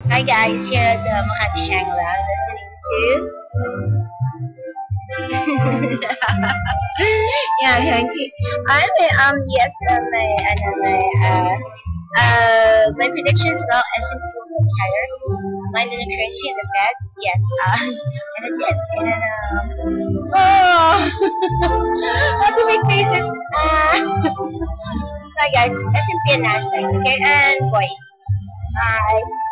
Hi guys, here at the Makati Shangri-La, listening to. Yeah, I'm going to. Anyway, yes, my predictions about S&P was higher. Mine in the currency and the Fed, yes, and that's it. And oh, how to make faces? Hi guys, S&P and Nasdaq, okay, and boy, bye.